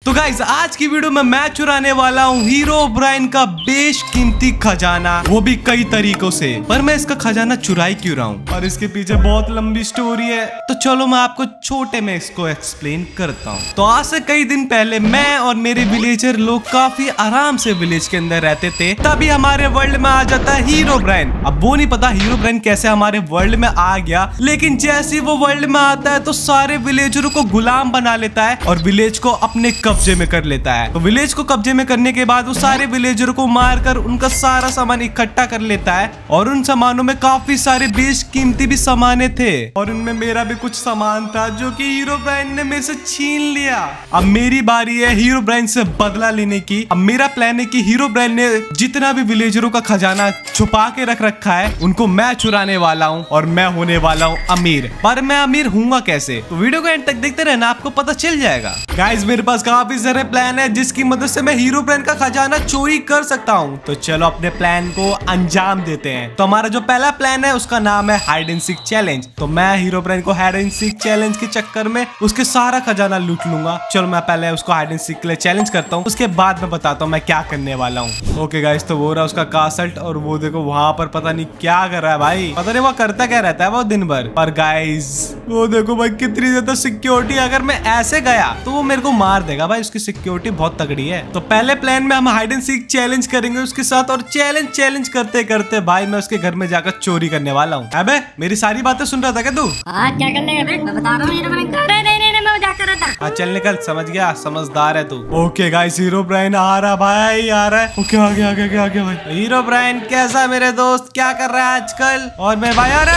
तो गाइस आज की वीडियो में मैं चुराने वाला हूँ हीरोब्राइन का बेशकीमती खजाना, वो भी कई तरीकों से। पर मैं इसका खजाना चुराई क्यों रहा हूँ और इसके पीछे बहुत लंबी स्टोरी है, तो चलो मैं आपको छोटे में इसको एक्सप्लेन करता हूँ। तो आज से कई दिन पहले मैं और मेरे विलेजर लोग काफी आराम से विलेज के अंदर रहते थे, तभी हमारे वर्ल्ड में आ जाता है हीरोब्राइन। अब वो नहीं पता हीरोब्राइन कैसे हमारे वर्ल्ड में आ गया, लेकिन जैसे ही वो वर्ल्ड में आता है तो सारे विलेजरों को गुलाम बना लेता है और विलेज को अपने कब्जे में कर लेता है। तो विलेज को कब्जे में करने के बाद वो सारे विलेजरों को मारकर उनका सारा सामान इकट्ठा कर लेता है और उन सामानों में काफी सारे बेशकीमती भी सामाने थे और उनमें मेरा भी कुछ सामान था जो कि हीरोब्राइन ने मेरे से छीन लिया। अब मेरी बारी है हीरोब्राइन से बदला लेने की। अब मेरा प्लान है कि हीरोब्राइन ने जितना भी विलेजरों का खजाना छुपा के रख रखा है उनको मैं चुराने वाला हूँ और मैं होने वाला हूँ अमीर। पर मैं अमीर हूँगा कैसे, तो वीडियो को एंड तक देखते रहना, आपको पता चल जाएगा। गाइस मेरे पास काफी सारे प्लान है जिसकी मदद से मैं हीरोब्राइन का खजाना चोरी कर सकता हूँ। तो चलो अपने प्लान को अंजाम देते हैं। तो हमारा जो पहला प्लान है उसका नाम है हाइड एंड सीक चैलेंज। तो मैं हीरोब्राइन को हाइड एंड सीक चैलेंज के चक्कर में उसके सारा खजाना लूट लूंगा। चलो मैं पहले उसको हाइड एंड सीक के लिए चैलेंज करता हूँ, उसके बाद मैं बताता हूँ मैं क्या करने वाला हूँ। ओके गाइस, तो वो रहा उसका कासल्ट और वो देखो वहां पर पता नहीं क्या कर रहा है भाई, पता नहीं वो करता क्या रहता है वो दिन भर। पर गाइस वो देखो भाई कितनी ज्यादा सिक्योरिटी, अगर मैं ऐसे गया तो वो मेरे को मार देगा भाई, उसकी सिक्योरिटी बहुत तगड़ी है। तो पहले प्लान में हम हाइड एंड सीक चैलेंज करेंगे उसके साथ और चैलेंज करते करते भाई मैं उसके घर में जाकर चोरी करने वाला हूँ। अबे मेरी सारी बातें सुन रहा था क्या तू? क्या करने मैं बता रहा हूँ। मैं मजाक कर रहा था। हाँ चल निकल, समझ गया, समझदार है तू। ओके गाइस हीरोब्राइन आ रहा भाई, आ रहा है। ओके आ गया भाई। हीरोब्राइन कैसा मेरे दोस्त, क्या कर रहा है आजकल? और मैं भाई अरे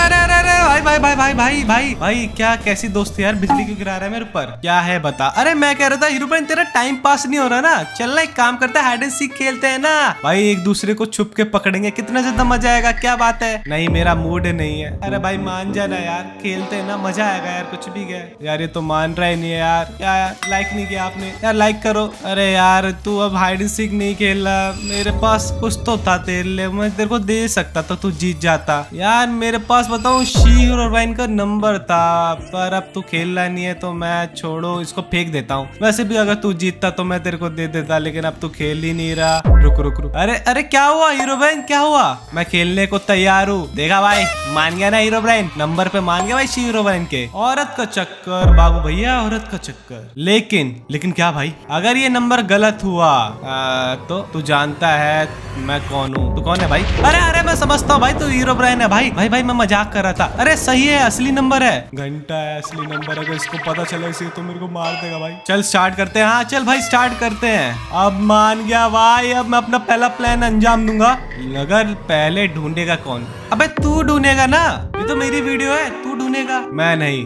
भाई क्या कैसी दोस्त है यार, बिजली क्यों गिरा रहा है मेरे ऊपर, क्या है बता। अरे मैं कह रहा था हीरोब्राइन तेरा टाइम पास नहीं हो रहा ना, चल ना एक काम करते हैं हाइड एंड सीक खेलते हैं ना भाई, एक दूसरे को छुप के पकड़ेंगे, कितना ज्यादा मजा आएगा, क्या बात है? नहीं मेरा मूड नहीं है। अरे भाई मान जाना यार, खेलते हैं ना, मजा आएगा यार, कुछ भी गया यार। ये तो मान रहा ही नहीं है यार, क्या यार लाइक नहीं किया आपने यार, लाइक करो। अरे यार तू अब हाइड एंड सीक नहीं खेल रहा, मेरे पास कुछ तो था तेरे लिए, मैं तेरे को दे सकता था, तू जीत जाता यार। मेरे पास बताऊं हीरोब्राइन का नंबर था, पर अब तू खेल रहा नहीं है तो मैं छोड़ो इसको फेंक देता हूँ। वैसे भी अगर तू जीतता तो मैं तेरे को दे देता, लेकिन अब तू खेल ही नहीं रहा। रुक अरे क्या हुआ हीरोब्राइन, क्या हुआ? मैं खेलने को तैयार हूँ, देखा भाई मान गया ना हीरोब्राइन, नंबर पे मान गया भाई हीरोब्राइन के। औरत का चक्कर बाबू भैया, औरत का चक्कर। लेकिन क्या भाई, अगर ये नंबर गलत हुआ तो तू जानता है मैं कौन हूँ। तू कौन है भाई? अरे मैं समझता हूँ भाई तू हीरोब्राइन है भाई मैं मजाक कर रहा था। अरे सही है, असली नंबर है, घंटा है असली नंबर। अगर इसको पता चला इसे तो मेरे को मार देगा भाई। चल स्टार्ट करते हैं। हाँ चल भाई स्टार्ट करते हैं। अब मान गया भाई, अब मैं अपना पहला प्लान अंजाम दूंगा। अगर पहले ढूंढेगा कौन? अबे तू ढूंढेगा ना, ये तो मेरी वीडियो है, तू ढूंढेगा, मैं नहीं।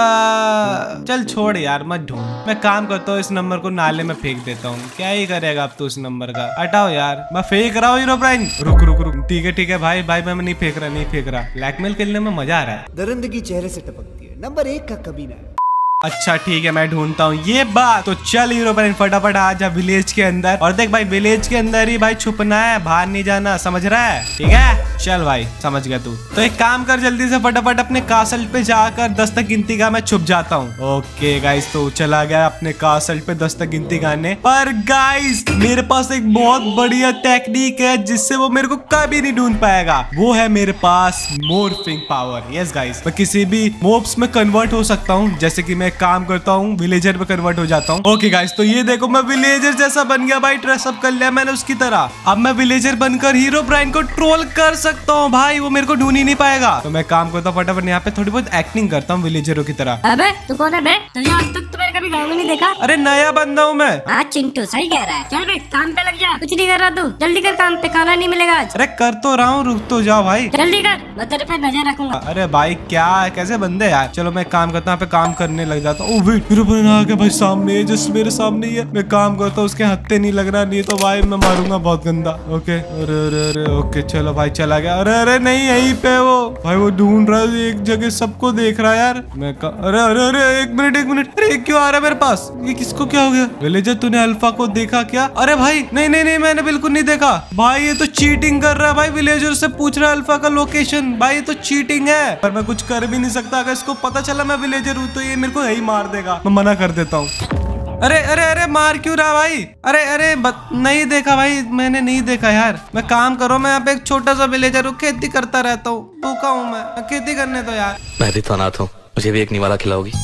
चल छोड़ यार मत ढूंढ, मैं काम करता हूँ इस नंबर को नाले में फेंक देता हूँ। क्या ही करेगा अब तू इस नंबर का, हटाओ यार, मैं फेंक रहा हूँ हीरोब्राइन। रुक ठीक है भाई मैं नहीं फेंक रहा। ब्लैकमेल खेलने में मजा आ रहा है। दरिंदगी चेहरे से टपकती है, नंबर 1 का कमीना है। अच्छा ठीक है मैं ढूंढता हूँ ये बात। तो चल हीरोब्राइन फटाफट आ जा विलेज के अंदर, और देख भाई विलेज के अंदर ही भाई छुपना है, बाहर नहीं जाना, समझ रहा है? ठीक है चल भाई समझ गया तू। तो एक काम कर, जल्दी से फटाफट अपने कासल पे जाकर 10 तक गिनती का मैं छुप जाता हूँ। ओके गाइस तो चला गया अपने कासल पे 10 तक गिनती गाने। पर गाइस मेरे पास एक बहुत बढ़िया टेक्निक है जिससे वो मेरे को कभी नहीं ढूंढ पाएगा, वो है मेरे पास मॉर्फिंग पावर। यस गाइस मैं किसी भी मॉब्स में कन्वर्ट हो सकता हूँ, जैसे कि मैं काम करता हूँ विलेजर में कन्वर्ट हो जाता हूँ। ओके गाइस तो ये देखो मैं विलेजर जैसा बन गया भाई, ड्रेस अप कर लिया मैंने उसकी तरह। अब मैं विलेजर बनकर हीरोब्राइन को ट्रोल कर सकता हूँ भाई, वो मेरे को ढूंढ ही नहीं पाएगा। तो मैं काम करता हूँ फटाफट यहाँ पे थोड़ी बहुत एक्टिंग करता हूँ विलेजरों की तरह। अबे तू कौन है बे? तुझे आज तक तो मैंने कभी गाँव में नहीं देखा। अरे नया बंदा हूँ मैं। हाँ चिंटू सही कह रहा है, चल बे काम पे लग जा। कुछ नहीं कर रहा तू, जल्दी कर काम पे, खाना नहीं मिलेगा आज। अरे कर तो रहा हूँ, रुक तो जाओ भाई, जल्दी कर, मैं तेरे पे नजर रखूंगा। अरे भाई क्या कैसे बंदे यार। चलो मैं काम करता हूँ, काम करने लग जाता हूँ। हीरोब्राइन आ गया भाई सामने, जस्ट मेरे सामने ही है। मैं काम करता हूँ, उसके हत्थे नहीं लग रहा, नहीं तो भाई मैं मारूंगा बहुत गंदा। ओके अरे ओके चलो भाई चला गया। अरे नहीं यहीं पे वो भाई, वो ढूंढ रहा है एक जगह, सबको देख रहा है यार। मैं अरे एक मिनट, अरे क्यों आ रहा है मेरे पास? ये किसको क्या हो गया? विलेजर तूने अल्फा को देखा क्या? अरे भाई नहीं मैंने बिल्कुल नहीं देखा भाई, ये तो चीटिंग कर रहा है भाई, विलेजर से पूछ रहा है अल्फा का लोकेशन। भाई ये तो चीटिंग है, पर मैं कुछ कर भी नहीं सकता। अगर इसको पता चला मैं विलेजर हूँ तो ये मेरे को यही मार देगा, मैं मना कर देता हूँ। अरे अरे अरे मार क्यों रहा भाई? अरे अरे नहीं देखा भाई, मैंने नहीं देखा यार। मैं काम करो, मैं यहाँ पे एक छोटा सा विलेजर हूँ, खेती करता रहता हूँ, भूखा हूँ मैं, खेती करने दो यार। मैं भी तो अनाथ हूँ, मुझे भी एक निवाला खिलाओगी?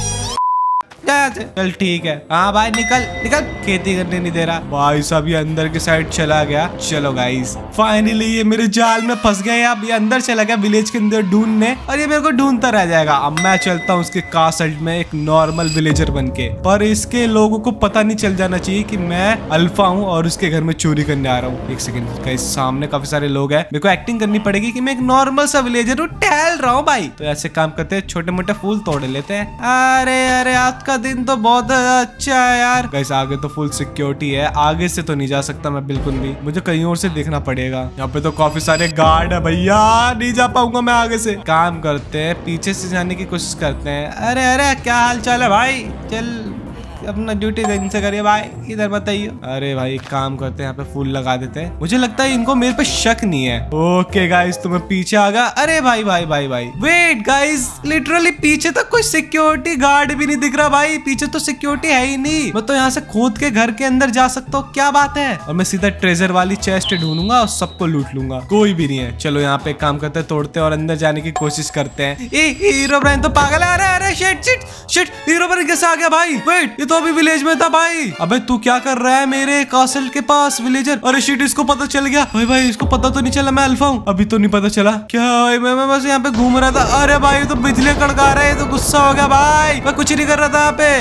चल ठीक है। हाँ भाई निकल निकल, खेती करने नहीं दे रहा भाई साहब। ये अंदर की साइड चला गया। चलो गाइस फाइनली ये मेरे जाल में फंस गया। अब ये अंदर चला गया विलेज के अंदर ढूंढने, और ये मेरे को ढूंढता रह जाएगा। अब मैं चलता हूँ उसके कासल में एक नॉर्मल विलेजर बन के, पर इसके लोगों को पता नहीं चल जाना चाहिए कि मैं अल्फा हूँ और उसके घर में चोरी करने आ रहा हूँ। एक सेकंड गाइस, सामने काफी सारे लोग हैं, मेरे को एक्टिंग करनी पड़ेगी कि मैं एक नॉर्मल सा विलेजर हूँ, टहल रहा हूँ भाई। तो ऐसे काम करते हैं, छोटे मोटे फूल तोड़ लेते हैं। अरे अरे आज का दिन तो बहुत अच्छा है यार। गाइस आगे तो फुल सिक्योरिटी है, आगे से तो नहीं जा सकता मैं बिल्कुल भी, मुझे कहीं और से देखना पड़ेगा। यहाँ पे तो काफी सारे गार्ड है भैया, नहीं जा पाऊंगा मैं आगे से। काम करते हैं, पीछे से जाने की कोशिश करते हैं। अरे अरे क्या हाल चाल है भाई? चल अपना ड्यूटी ढंग से करिए भाई, इधर बताइए। अरे भाई काम करते हैं, यहाँ पे फूल लगा देते हैं। मुझे लगता है इनको मेरे पे शक नहीं है। ओके गाइस तो मैं पीछे आ गया। अरे भाई भाई भाई भाई वेट गाइस, लिटरली पीछे तो कोई सिक्योरिटी गार्ड भी नहीं दिख रहा भाई। पीछे तो सिक्योरिटी है ही नहीं। मैं तो यहाँ से खोद के घर के अंदर जा सकता हूँ, क्या बात है। और मैं सीधा ट्रेजर वाली चेस्ट ढूंढूंगा और सबको लूट लूंगा, कोई भी नहीं है। चलो यहाँ पे काम करते हैं, तोड़ते हैं और अंदर जाने की कोशिश करते हैं। हीरो ब्राइन तो पागल है। अरे अरे shit shit shit, Herobrine कैसे आ गया भाई? वेट ये तो अभी विलेज में था भाई। अबे तू क्या कर रहा है मेरे कासल के पास विलेजर? अरे शिट, इसको पता चल गया भाई। भाई इसको पता तो नहीं चला मैं अल्फा हूँ? अभी तो नहीं पता चला क्या भाई? मैं बस यहाँ पे घूम रहा था। अरे भाई तो बिजली कड़का रहा है, तो गुस्सा हो गया भाई। मैं कुछ नहीं कर रहा था यहाँ पे।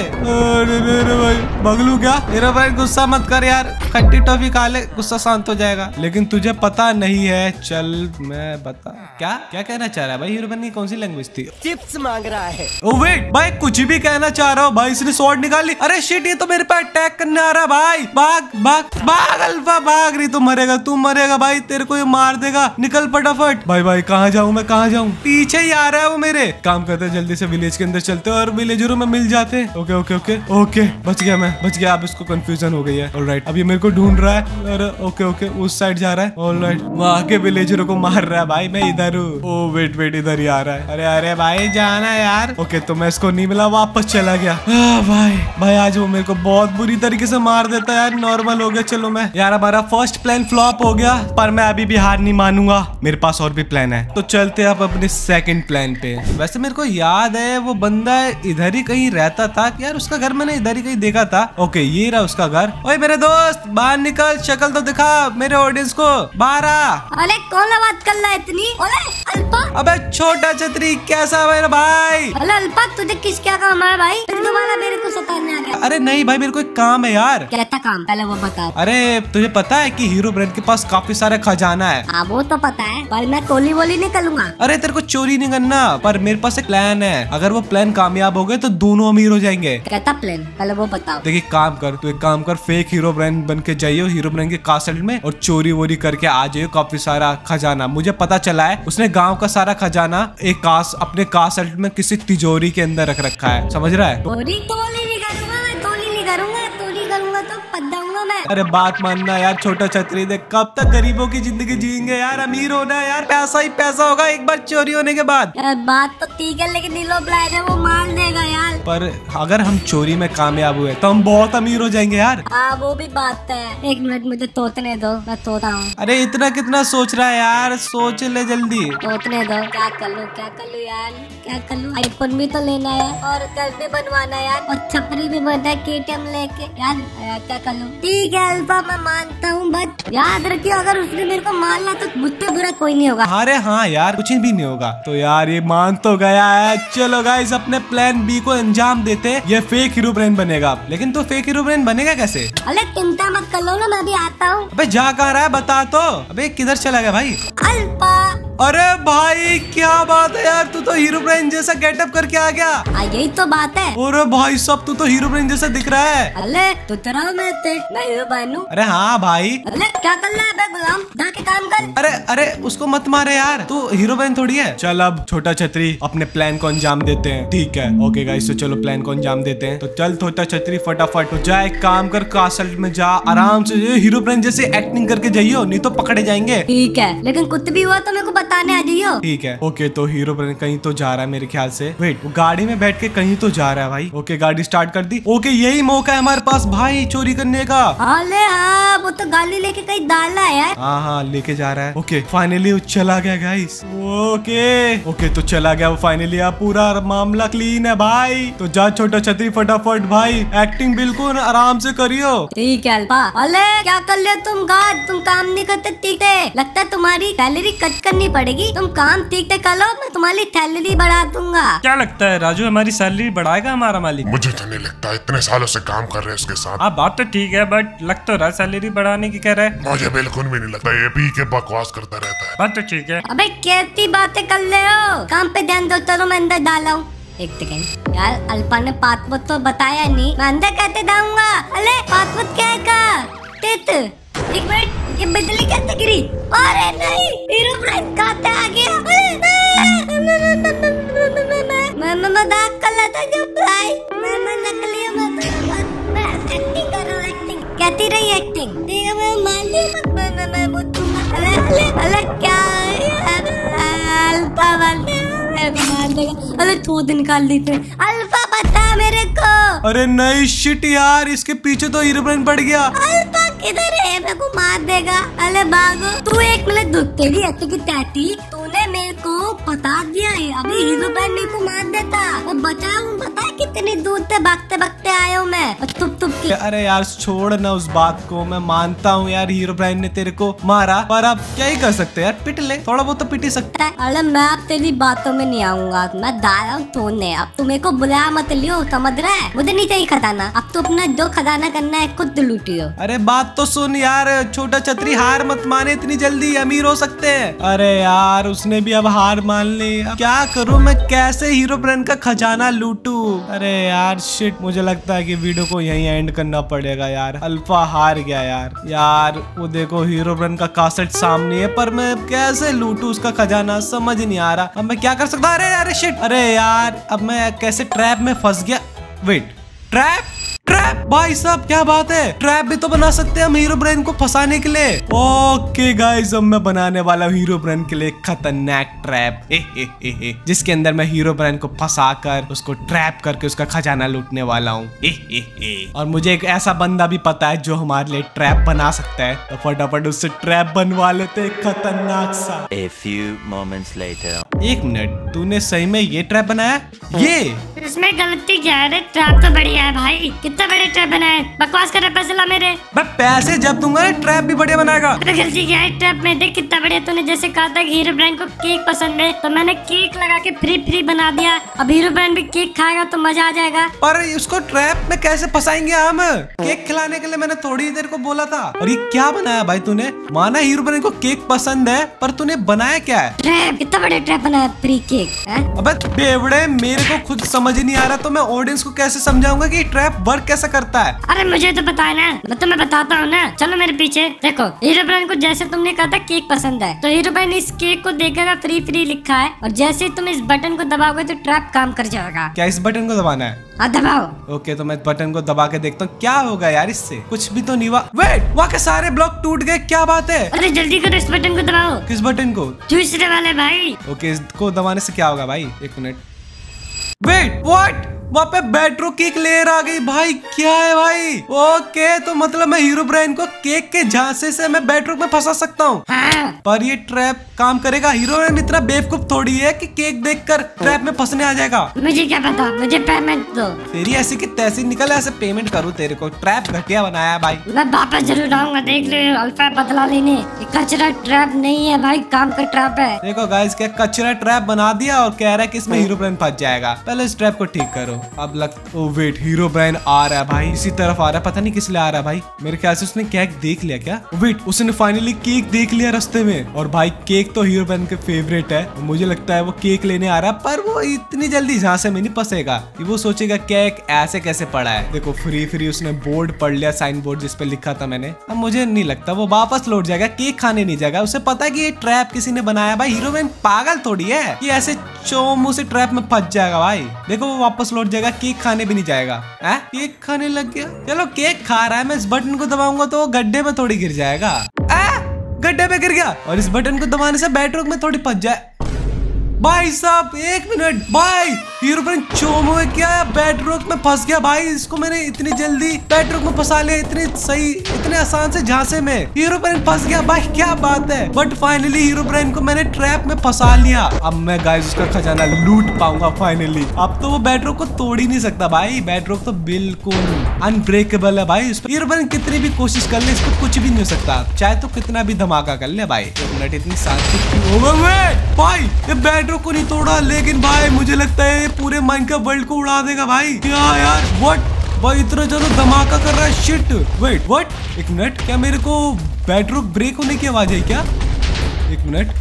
अरे भाई बगलू क्या? मेरा भाई गुस्सा मत कर यार, खट्टी टॉफी खा ले, गुस्सा शांत हो जाएगा। लेकिन तुझे पता नहीं है, चल मैं बता। क्या क्या कहना चाह रहा है भाई? हीरो बनने की कौन सी लैंग्वेज थी? चिप्स मांग रहा है। ओ वेट भाई, कुछ भी कहना चाह रहा हूँ भाई। इसने स्वॉर्ड निकाली। अरे शिट, ये तो मेरे पे अटैक करने आ रहा भाई। भाग भाग भाग अल्फा, भाग रही तो मरेगा, तू मरेगा भाई, तेरे को ये मार देगा। निकल फटाफट। भाई भाई कहाँ जाऊँ मैं, कहाँ जाऊँ? पीछे ही आ रहा है वो मेरे। काम करते हैं, जल्दी से विलेज के अंदर चलते हैं और विलेजरों में मिल जाते हैं। ओके ओके ओके ओके, बच गया मैं, बच गया। अब इसको कंफ्यूजन हो गई है। ऑलराइट, अब ये मेरे को ढूंढ रहा है। अरे ओके ओके, उस साइड जा रहा है। ऑलराइट, वहाँ के विलेजरों को मार रहा है भाई। मैं इधर हूँ। ओ वेट वेट, इधर ही आ रहा है। अरे अरे भाई जाना है यार। ओके तो मैं इसको नहीं मिला, वापस चला गया। भाई भाई आज वो मेरे को बहुत बुरी तरीके से मार देता है यार। नॉर्मल हो गया। चलो मैं यार, हमारा फर्स्ट प्लान फ्लॉप हो गया, पर मैं अभी भी हार नहीं मानूंगा, मेरे पास और भी प्लान है। तो चलते हैं अब अपने सेकंड प्लान पे। वैसे मेरे को याद है वो बंदा इधर ही कहीं रहता था यार, उसका घर मैंने इधर ही कहीं देखा था। ओके ये रहा उसका घर। ओए मेरे दोस्त बाहर निकल, शक्ल तो दिखा मेरे ऑडियंस को, बाहर आ। अरे कौन बात कर रहा है इतनी? अल्फा। अबे छोटा छतरी कैसा मेरा भाई? अरे अल्फा तुझे किस क्या काम है भाई? तुम्हारा मेरे को सताने आ गया। अरे नहीं भाई, मेरे को एक काम है यार। कहता काम, पहले वो बता। अरे तुझे पता है कि हीरो ब्रांड के पास काफी सारा खजाना है? हाँ वो तो पता है, पर मैं कोली वोली नहीं करूंगा। अरे तेरे को चोरी नहीं करना, पर मेरे पास एक प्लान है। अगर वो प्लान कामयाब हो गए तो दोनों अमीर हो जाएंगे। कहता प्लान, पहले वो बताओ। देखिए काम कर, तू एक काम कर, फेक हीरो ब्रांड बन के जाइयो हीरो ब्रांड के कासल में और चोरी वोरी करके आ जाइयो काफी सारा खजाना। मुझे पता चला है उसने गाँव का सारा खजाना एक अपने कासल में किसी तिजोरी के अंदर रख रखा है, समझ रहा है? गोली नहीं करूंगा मैं, गोली नहीं करूंगा, गोली करूंगा तो पद्दाऊंगा मैं। अरे बात मानना यार छोटा छतरी, देख कब तक गरीबों की जिंदगी जिएंगे यार? अमीर होना है यार, पैसा ही पैसा होगा एक बार चोरी होने के बाद। यार बात तो ठीक है, लेकिन नीलो ब्लैक है वो मार देगा यार। पर अगर हम चोरी में कामयाब हुए तो हम बहुत अमीर हो जाएंगे यार। हाँ वो भी बात है। एक मिनट मुझे तोतने दो, मैं तोता हूँ। अरे इतना कितना सोच रहा है यार, सोच ले जल्दी। तोतने दो। क्या कर लूँ यार, क्या कर लूँ? आईफोन भी तो लेना है और घर भी बनवाना है यार, और छपरी भी बनना है KTM लेके यार। क्या कर लूँ? ठीक है अल्फा मैं मानता हूँ, बट याद रखियो अगर उसने मेरे को मारना तो मुझसे बुरा कोई नहीं होगा। अरे हाँ यार, कुछ भी नहीं होगा। तो यार ये मान तो गया है। चलो गाइस अपने प्लान बी को अंजाम देते। ये फेक हीरो ब्रांड बनेगा। लेकिन तो फेक हीरो ब्रांड बनेगा कैसे? अरे चिंता मत कर लो ना, मैं भी आता हूँ। अबे जा कहाँ रहा है बता तो। अबे किधर चला गया भाई? अल्फा। अरे भाई क्या बात है यार, तू तो हीरो ब्रांड जैसा गेटअप करके आ गया। यही तो बात है। अरे भाई सब तू तो हीरो ब्रांड जैसा दिख रहा है। अरे तू तेरा मैं हीरो ब्रांड हूँ। अरे हाँ भाई। अरे क्या कर रहा है बे गुलाम, जाके काम कर। अरे अरे उसको मत मारे यार, तू हीरो ब्रांड थोड़ी है। चल अब छोटा छतरी अपने प्लान को अंजाम देते हैं। ठीक है ओके गाइस, तो चलो प्लान को अंजाम देते हैं। तो चल छोटा छतरी फटाफट तो जा, एक काम कर कासल में जा, आराम से हीरो ब्रांड जैसे एक्टिंग करके जाइयो, नहीं तो पकड़े जाएंगे। ठीक है, लेकिन कुछ भी हुआ तो मेरे को बता बताने आ जाइयो। ठीक है ओके। तो हीरो ब्राइन कहीं तो जा रहा है मेरे ख्याल से। वेट, वो गाड़ी में बैठ के कहीं तो जा रहा है भाई। ओके गाड़ी स्टार्ट कर दी। ओके यही मौका है हमारे पास भाई चोरी करने का। अरे हाँ, वो तो गाड़ी लेके कहीं डाला है यार। हाँ लेके जा रहा है। ओके फाइनली वो चला गया गाइस। ओके तो चला गया वो फाइनली। अब पूरा मामला क्लीन है भाई। तो जा छोटा छतरी फटाफट भाई, एक्टिंग बिल्कुल आराम से करियो। ठीक है अल्फा। अरे क्या कर लिया तुम गार्ड, तुम काम नहीं करते ठीक है। लगता है तुम्हारी सैलरी कट करनी पड़ेगी। तुम काम ठीक से कर लो, मैं तुम्हारी सैलरी बढ़ा दूंगा। क्या लगता है राजू, हमारी सैलरी बढ़ाएगा हमारा मालिक? मुझे तो नहीं लगता, इतने सालों से काम कर रहे हैं उसके साथ। आप बात तो ठीक है बट लग तो रहा है सैलरी बढ़ाने की कह रहे हैं। मुझे बिल्कुल भी नहीं लगता, ये पी के बकवास करता रहता है। बात तो ठीक है। अबे कैसी बातें कर रहे हो, काम पे ध्यान दो। चलो मैं अंदर डाला हूँ। एक सेकंड यार, अल्फा ने पासवर्ड तो बताया नहीं, मैं अंदर कैसे डालूंगा? अरे पासवर्ड क्या है का? एक मिनट, ये बिजली कैसे गिरी? अरे नहीं, हीरो ब्राइन कहाँ आ गया? मैं मजाक कर रहा था जो भाई, मैं नकली हूँ। मैं एक्टिंग कर रहा हूँ, एक्टिंग कहती रही एक्टिंग। ठीक है मैं मान लिया, मैं अरे क्या अल्फा मान देगा। अरे थोड़ा निकाल दी थे। अल्फा बता मेरे को। अरे नहीं शिट यार, इसके पीछे तो हीरो ब्राइन पड़ गया। अल्फा किधर है? मेरे को मार देगा। अरे भागो। तू एक मिनट रुक, तेरी ऐसे की तैती तूने मेरे को बता दिया है। अभी हीरो ब्राइन मेरे को मार देता। मैं बचाऊं, पता है कितनी दूर से भागते भागते आया हूँ मैं, तुप की। अरे यार छोड़ ना उस बात को, मैं मानता हूँ यार हीरो ब्राइन ने तेरे को मारा, पर अब क्या ही कर सकते यार, पिट ले, थोड़ा बहुत तो पिट ही सकता है। अरे मैं अब तेरी बातों में नहीं आऊंगा, मैं दाया हूँ तोड़ने। अब तू मेरे को बुलाया मत लियो, समझ रहा है? मुझे नहीं चाहिए खजाना। अब तो अपना जो खजाना करना है खुद लूटियो। अरे बात तो सुन यार, छोटा छतरी हार मत माने इतनी जल्दी, अमीर हो सकते हैं। अरे यार उसने भी अब हार मान ली। अब क्या करूं मैं, कैसे हीरो ब्राइन का खजाना लूटूं? अरे यार शिट, मुझे लगता है कि वीडियो को यहीं एंड करना पड़ेगा यार। अल्फा हार गया यार वो देखो हीरो ब्राइन का कासेट सामने है, पर मैं कैसे लूटूं उसका खजाना, समझ नहीं आ रहा। अब मैं क्या कर सकता? अरे शिट, अरे यार अब मैं कैसे ट्रैप में फंस गया। वेट, ट्रैप भाई साहब क्या बात है, ट्रैप भी तो बना सकते हैं हम हीरो ब्राइन को फंसाने के लिए। ओके गाइस, अब मैं बनाने वाला हूँ हीरो ब्राइन के लिए खतरनाक ट्रैप, जिसके अंदर मैं हीरो ब्राइन को फंसा कर उसको ट्रैप करके उसका खजाना लूटने वाला हूँ। और मुझे एक ऐसा बंदा भी पता है जो हमारे लिए ट्रैप बना सकता है, तो फटाफट उससे ट्रैप बनवा लेते खतरनाक सा। A few moments later. एक मिनट, तूने सही में ये ट्रैप बनाया? ये इसमें गलती क्या है? ट्रैप तो बढ़िया है भाई, कितना बड़े ट्रैप बनाए। बकवास कर रहा, पैसे ला मेरे। मैं पैसे जब दूंगा ट्रैप भी बढ़िया बनाएगा। अरे गलती क्या है ट्रैप में? देख कितना बढ़िया। तूने जैसे कहा था कि हीरो ब्राइन को केक पसंद है, तो मैंने केक लगा के फ्री बना दिया। अब हीरो ब्राइन भी केक खाएगा तो मजा आ जाएगा। पर उसको ट्रैप में कैसे फंसाएंगे हम? केक खिलाने के लिए मैंने थोड़ी देर को बोला था। और ये क्या बनाया भाई तूने? माना हीरो ब्राइन को केक पसंद है, पर तूने बनाया क्या है? ट्रैप। कितना बड़े ट्रैप बनाया, फ्री केक। अबे बेवड़े, मेरे को खुद समझ नहीं आ रहा, तो मैं ऑडियंस को कैसे समझाऊंगा कि ट्रैप वर्क कैसा करता है? अरे मुझे तो पता है ना, मैं तुम्हें बताता हूँ ना। चलो मेरे पीछे देखो। हीरो ब्राइन को जैसे तुमने कहा था केक पसंद है, तो हीरो ब्राइन इस केक को देखेगा, फ्री लिखा है, और जैसे तुम इस बटन को दबाओगे तो ट्रैप काम कर जाएगा। क्या इस बटन को दबाना है? हाँ दबाओ। ओके तो मैं बटन को दबा के देखता हूँ क्या होगा यार इससे। कुछ भी तो नहीं हुआ। वेट, वहाँ के सारे ब्लॉक टूट गए, क्या बात है? अरे जल्दी करो, इस बटन को दबाओ। किस बटन को? दूसरे वाले भाई। ओके, इसको दबाने से क्या होगा भाई? एक मिनट। Wait, what? वहाँ पे बैटरो केक लेयर आ गई भाई, क्या है भाई? ओके तो मतलब मैं हीरो ब्राइन को केक के झांसे से मैं बैटरो में फंसा सकता हूँ। हाँ। पर ये ट्रैप काम करेगा? हीरो ब्राइन इतना बेवकूफ थोड़ी है कि केक देखकर ट्रैप में फंसने आ जाएगा। मुझे क्या पता, मुझे पेमेंट दो। तेरी ऐसी की तैसी निकल, ऐसे पेमेंट करूँ तेरे को? ट्रैप घटिया बनाया भाई। मैं वापस जरूर आऊंगा, देख लो अल्फा बदला लेने। ये कचरा ट्रैप नहीं है भाई, काम का ट्रैप है। देखो गाइस, क्या कचरा ट्रैप बना दिया और कह रहा है कि इसमें हीरो ब्राइन फंस जाएगा। पहले इस ट्रैप को ठीक करो। अब वेट, हीरो ब्राइन आ रहा है भाई, इसी तरफ आ रहा है। पता नहीं किस लिए आ रहा है भाई, मेरे ख्याल से उसने केक देख लिया क्या? वेट, उसने फाइनली केक देख लिया रास्ते में। और भाई केक तो हीरो ब्राइन के फेवरेट है, मुझे लगता है वो केक लेने आ रहा है, पर वो इतनी जल्दी झांसे में नहीं फंसेगा कि वो सोचेगा केक ऐसे कैसे पड़ा है। देखो फ्री उसने बोर्ड पढ़ लिया, साइन बोर्ड जिस पे लिखा था मैंने। अब मुझे नहीं लगता वो वापस लौट जाएगा, केक खाने नहीं जाएगा। उसे पता है कि ये ट्रैप किसी ने बनाया। भाई हीरो ब्राइन पागल थोड़ी है कि ऐसे चोमू से ट्रैप में फंस जाएगा। भाई देखो वो वापस लौट जाएगा, केक खाने भी नहीं जाएगा। केक खाने लग गया। चलो केक खा रहा है, मैं इस बटन को दबाऊंगा तो वो गड्ढे में थोड़ी गिर जाएगा। गड्ढे पे गिर गया और इस बटन को दबाने से बैटरॉक में थोड़ी फंस जाए। भाई साहब 1 मिनट, भाई हीरो ब्राइन चोमो है क्या? बैटरॉक में फंस गया भाई। इसको मैंने इतनी जल्दी बैटरॉक में फंसा लिया, इतनी सही, इतने आसान से झांसे में हीरो ब्राइन फंस गया भाई, क्या बात है। बट फाइनली हीरो ब्राइन को मैंने ट्रैप में फंसा लिया। अब मैं गाइस उसका खजाना लूट पाऊंगा फाइनली। अब तो वो बैटरॉक को तोड़ ही नहीं सकता भाई, बैटरॉक तो बिल्कुल अनब्रेकेबल है भाई। हीरो ब्राइन कितनी भी कोशिश कर ले, इसको कुछ भी नहीं हो सकता, चाहे तो कितना भी धमाका कर ले भाई। 1 मिनट, इतनी शांति क्यों? भाई ये बैटरॉक को नहीं तोड़ा, लेकिन भाई मुझे लगता है पूरे माइनक्राफ्ट वर्ल्ड को उड़ा देगा भाई। क्या यार, व्हाट भाई, इतना ज्यादा धमाका कर रहा है, शिट। वेट व्हाट, 1 मिनट, क्या मेरे को बैटरॉक ब्रेक होने की आवाज है क्या? 1 मिनट,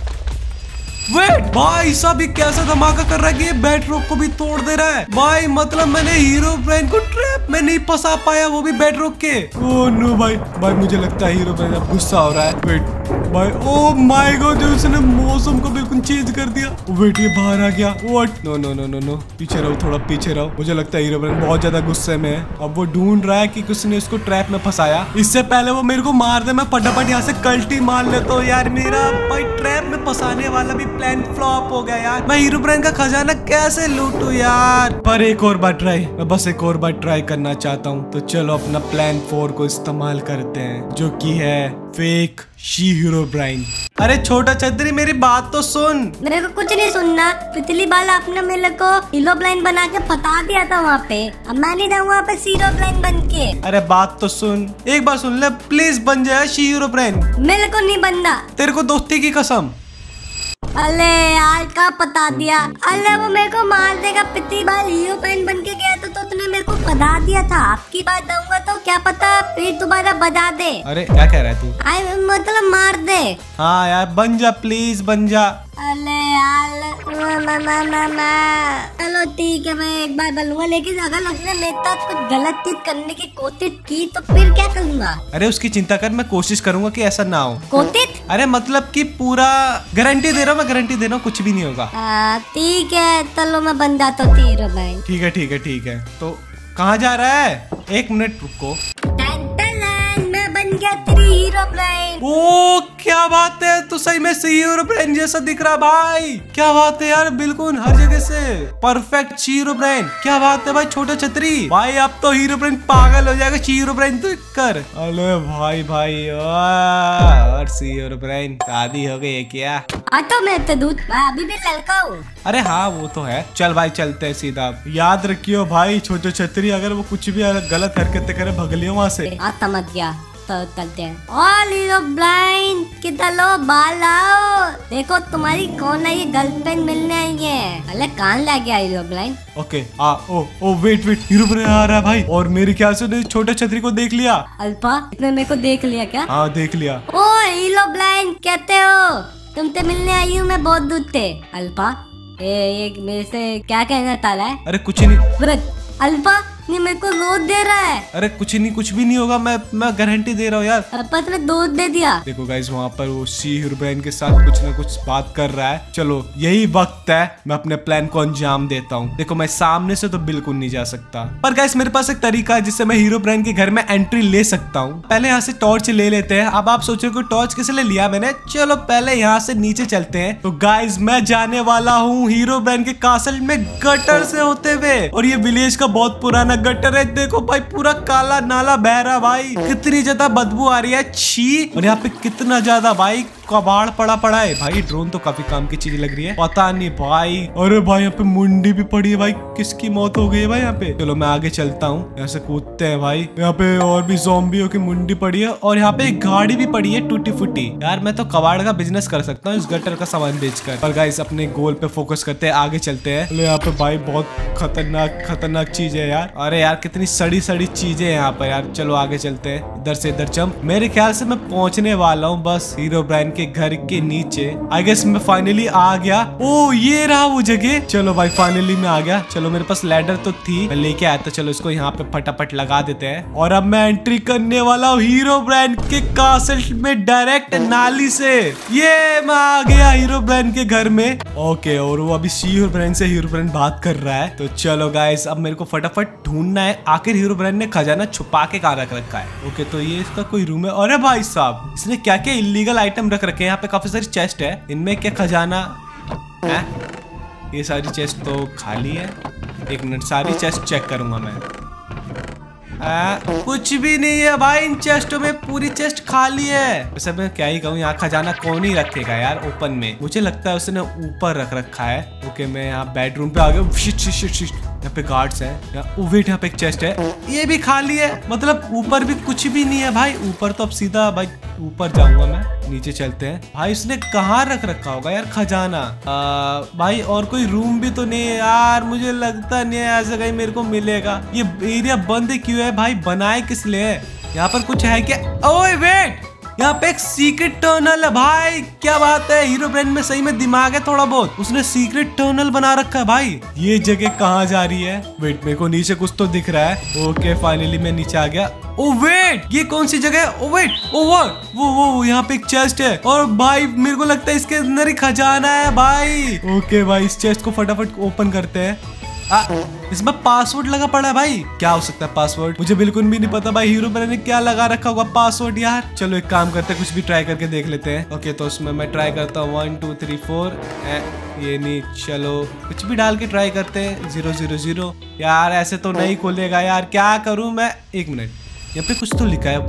वेट भाई साहब, ये कैसा धमाका कर रहा है कि ये बैटरॉक को भी तोड़ दे रहा है भाई। मतलब मैंने हीरो ब्राइन को ट्रैप में नहीं फंसा पाया, वो भी बैटरॉक के। ओह नो भाई, मुझे लगता है हीरो ब्राइन अब गुस्सा हो रहा है। वेट भाई, ओह माय गॉड, जो उसने मौसम को बिल्कुल चेंज कर दिया। वेट, ये बाहर आ गया। What, no no no no no, पीछे रहो, थोड़ा पीछे रहो। मुझे लगता है हीरो ब्राइन बहुत ज्यादा गुस्से में है। अब वो ढूंढ रहा है कि किसने उसको ट्रैप में फंसाया। इससे पहले वो मेरे को मार दे, मैं फटाफट यहाँ से कल्टी मार लेता हूँ यार। मेरा भाई ट्रैप में फंसाने वाला भी प्लान फ्लॉप हो गया यार। मैं हीरो ब्राइन का खजाना कैसे लूटूं यार? पर एक और बार ट्राई, मैं बस एक और बार ट्राई करना चाहता हूँ। तो चलो अपना प्लान 4 को इस्तेमाल करते हैं, जो कि है फेक हीरो ब्राइन। अरे छोटा छतरी, मेरी बात तो सुन। मेरे को कुछ नहीं सुनना। पिछली बार आपने मेरे को हीरो ब्राइन बना के फंसा दिया था वहाँ पे, अब मैं नहीं जाऊँ वहाँ पे हीरो ब्राइन बन के। अरे बात तो सुन, एक बार सुन ले प्लीज, बन जाए हीरो ब्राइन। मेरे को नहीं बनना, तेरे को दोस्ती की कसम। अरे यार का बता दिया। अरे वो मेरे को मार देगा। पिछली बार हीरो ब्राइन बन के गया तो तूने मेरे को बता दिया था। आपकी बात दूंगा तो क्या पता फिर दोबारा बजा दे। अरे क्या कह रहा है तू? मतलब मार दे। हाँ यार, बन जा प्लीज, बन जा। अरे यार, चलो ठीक है, मैं एक बार बनूंगा, लेकिन अगर उसने मेरे साथ कुछ गलत चीज करने की कोशिश की तो फिर क्या करूँगा? अरे उसकी चिंता कर, मैं कोशिश करूंगा कि ऐसा ना हो। कोशिश? अरे मतलब कि पूरा गारंटी दे रहा हूँ, मैं गारंटी दे रहा हूँ, कुछ भी नहीं होगा। ठीक है, चलो मैं बन जाता हूँ हीरो ब्राइन। ठीक है ठीक है ठीक है। तो कहाँ जा रहा है? 1 मिनट रुको। मैं बन गया हीरो ब्राइन। ओ क्या बात है, तू सही में हीरो ब्राइन जैसा दिख रहा भाई। क्या बात है यार, बिल्कुल हर जगह से परफेक्ट हीरो ब्राइन। क्या बात है भाई छोटा छतरी भाई, अब तो हीरो ब्राइन पागल हो जाएगा हीरो ब्राइन देख कर। अरे भाई भाई, और हीरो ब्राइन शादी हो गई है क्या? तो मैं तो दूध, मैं अभी भी लड़का हूँ। अरे हाँ वो तो है। चल भाई चलते हैं सीधा। याद रखियो भाई छोटे छतरी, अगर वो कुछ भी गलत हरकतें करे भग लियो वहाँ से। समझ गया, तो चलते हैं। और हीरो ब्राइन किधर लो, बाल आओ। देखो तुम्हारी कौन है ये गर्लफ्रेंड मिलने आई है। अरे कहाँ ले गया Herobrine? Okay oh wait Herobrine आ रहा है भाई, और मेरे ख्याल से छोटे छतरी को देख लिया। अल्फा, इसने मेरे को देख लिया क्या? हाँ देख लिया। ओ हीरो ब्राइन, कहते हो तुमसे मिलने आई हूँ मैं बहुत दूर से। अल्फा ये मेरे से क्या कहना चाह रहा है? अरे कुछ नहीं। अल्फा ये मेरे को दूध दे रहा है। अरे कुछ नहीं, कुछ भी नहीं होगा, मैं गारंटी दे रहा हूँ यार। अल्फा तुमने दूध दे दिया। देखो गाइस, वहाँ पर वो हीरो ब्राइन के साथ कुछ ना कुछ बात कर रहा है। चलो यही वक्त है, मैं अपने प्लान को अंजाम देता हूँ। देखो मैं सामने से तो बिल्कुल नहीं जा सकता, पर गाइस मेरे पास एक तरीका है जिससे मैं हीरो ब्राइन के घर में एंट्री ले सकता हूँ। पहले यहाँ से टॉर्च ले लेते हैं। अब आप सोचो कि टॉर्च किस लिए लिया मैंने। चलो पहले यहाँ से नीचे चलते हैं। तो गाइस मैं जाने वाला हूँ हीरो ब्राइन के कासल में गटर से होते हुए, और ये विलेज का बहुत पुराना गटर है। देखो भाई पूरा काला नाला बह रहा भाई, कितनी ज्यादा बदबू आ रही है, छी। और यहाँ पे कितना ज्यादा भाई कबाड़ पड़ा है भाई। ड्रोन तो काफी काम की चीज लग रही है, पता नहीं भाई। अरे भाई यहाँ पे मुंडी भी पड़ी है भाई, किसकी मौत हो गई है भाई यहाँ पे। चलो मैं आगे चलता हूँ, यहाँ से कूदते हैं भाई। यहाँ पे और भी ज़ॉम्बियों की मुंडी पड़ी है, और यहाँ पे एक गाड़ी भी पड़ी है टूटी फूटी। यार मैं तो कबाड़ का बिजनेस कर सकता हूँ इस गटर का सामान बेचकर। पर गाइस अपने गोल पे फोकस करते हैं, आगे चलते हैं। यहाँ पे भाई बहुत खतरनाक चीज है यार। अरे यार कितनी सड़ी चीजें है यहाँ पर यार। चलो आगे चलते हैं, इधर से इधर जंप। मेरे ख्याल से मैं पहुंचने वाला हूँ बस हीरो ब्राइन के घर के नीचे। आई गेस मैं फाइनली आ गया। ओ ये रहा वो जगह। चलो भाई फाइनली मैं आ गया। चलो मेरे पास लैडर तो थी, मैं लेके आया था। चलो इसको यहाँ पे फटाफट लगा देते हैं, और अब मैं एंट्री करने वाला हूँ हीरो ब्राइन के कासल में डायरेक्ट नाली से। ये मैं आ गया हीरो ब्राइन के घर में। ओके, और वो अभी हीरो ब्राइन से हीरो ब्राइन बात कर रहा है। तो चलो गाइस अब मेरे को फटाफट ढूंढना है आखिर हीरो ब्राइन ने खजाना छुपा के कहाँ रख रखा है। ओके तो ये इसका कोई रूम है। अरे भाई साहब इसने क्या क्या इलीगल आइटम रख रख रखे हैं। यहाँ पे काफी सारी चेस्ट है, इनमें क्या खजाना है? ये सारी चेस्ट तो खाली है। एक मिनट, सारी चेस्ट चेक करूंगा मैं। कुछ भी नहीं है भाई इन चेस्टों में, पूरी चेस्ट खाली है। वैसे मैं क्या ही कहूँ, यहाँ खजाना कौन ही रखेगा यार ओपन में। मुझे लगता है उसने ऊपर रख रखा है। ओके, मैं यहाँ बेडरूम पे आ गया। शिट, यहाँ पे गार्ड्स है। वेट, यहाँ पे एक चेस्ट है, ये भी खाली है। मतलब ऊपर भी कुछ भी नहीं है भाई। ऊपर तो अब सीधा भाई ऊपर जाऊंगा मैं। नीचे चलते हैं। भाई उसने कहाँ रख रखा होगा यार खजाना? भाई और कोई रूम भी तो नहीं है यार, मुझे लगता नहीं है ऐसा कहीं मेरे को मिलेगा। ये एरिया बंद क्यों है भाई? बनाए किस लिए? यहाँ पर कुछ है क्या? ओए वेट, यहाँ पे एक सीक्रेट टनल है भाई। क्या बात है, हीरो ब्रेन में सही में दिमाग है थोड़ा बहुत। उसने सीक्रेट टनल बना रखा है भाई। ये जगह कहाँ जा रही है? वेट, मेरे को नीचे कुछ तो दिख रहा है। ओके, फाइनली मैं नीचे आ गया। ओ वेट, ये कौन सी जगह है? ओ वेट, वो यहाँ पे एक चेस्ट है और भाई मेरे को लगता है इसके अंदर ही खजाना है भाई। ओके भाई, इस चेस्ट को फटाफट ओपन करते हैं। इसमें पासवर्ड लगा पड़ा है भाई। क्या हो सकता है पासवर्ड? मुझे बिल्कुल भी नहीं पता भाई। हीरो ब्रेन ने क्या लगा रखा होगा पासवर्ड यार। चलो एक काम करते हैं, कुछ भी ट्राई करके देख लेते हैं। ओके, तो उसमें मैं ट्राई करता हूँ 1 2 3 4। ये नहीं, चलो कुछ भी डाल के ट्राई करते हैं। 000 यार, ऐसे तो नहीं खुलेगा यार, क्या करूँ मैं? एक मिनट, यहाँ पे कुछ तो लिखा है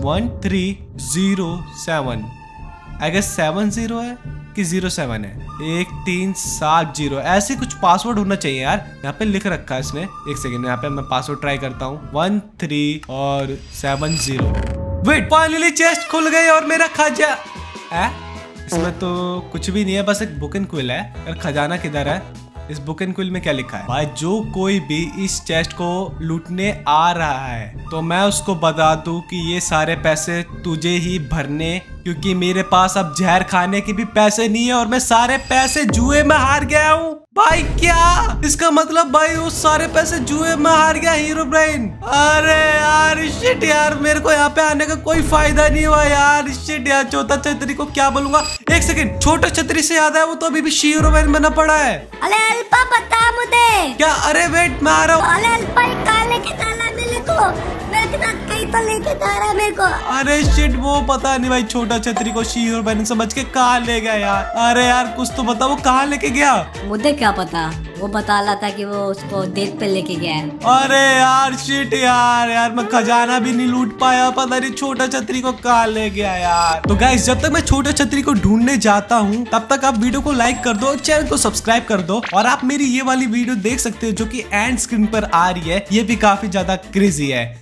1307। आई गेस 70 है कि 07 है। 1370 ऐसे कुछ पासवर्ड होना चाहिए यार। यहाँ पे लिख रखा है इसने। एक सेकेंड, यहाँ पे मैं पासवर्ड ट्राई करता हूँ। 13 और 70। वेट, फाइनली चेस्ट खुल गई और मेरा खजा इसमें तो कुछ भी नहीं है, बस एक बुक एंड क्विल है। यार खजाना किधर है? इस बुक एंड क्विल में क्या लिखा है? भाई जो कोई भी इस चेस्ट को लूटने आ रहा है तो मैं उसको बता दूं कि ये सारे पैसे तुझे ही भरने, क्योंकि मेरे पास अब जहर खाने के भी पैसे नहीं है और मैं सारे पैसे जुए में हार गया हूँ। भाई क्या इसका मतलब? भाई वो सारे पैसे जुए में हार गया हीरो ब्रेन। अरे यार शिट यार, मेरे को यहाँ पे आने का कोई फायदा नहीं हुआ यार। शिट यार, छोटा छतरी को क्या बोलूंगा? एक सेकंड, छोटा छतरी से याद है, वो तो अभी भी हीरो ब्रेन बना पड़ा है। अरे अल्पा बता मुझे क्या? अरे वेट, मैं आ रहा हूँ। अरे अल्पा काले के ताला मेरे को, मेरे के साथ कहीं तो लेके जा रहा है मेरे को। अरे शिट, वो पता नहीं भाई, छोटा छतरी को हीरो ब्रेन समझ के कहाँ ले गया यार। अरे यार कुछ तो बता, वो कहाँ लेके गया? मुझे क्या पता, वो बता रहा था कि वो उसको डेट पे लेके गया है। अरे यार शिट यार मैं खजाना भी नहीं लूट पाया, पता नहीं छोटा छतरी को कहाँ ले गया यार। तो गाइस, जब तक मैं छोटा छतरी को ढूंढने जाता हूँ तब तक आप वीडियो को लाइक कर दो, चैनल को सब्सक्राइब कर दो और आप मेरी ये वाली वीडियो देख सकते हो जो कि एंड स्क्रीन पर आ रही है। ये भी काफी ज्यादा क्रेजी है।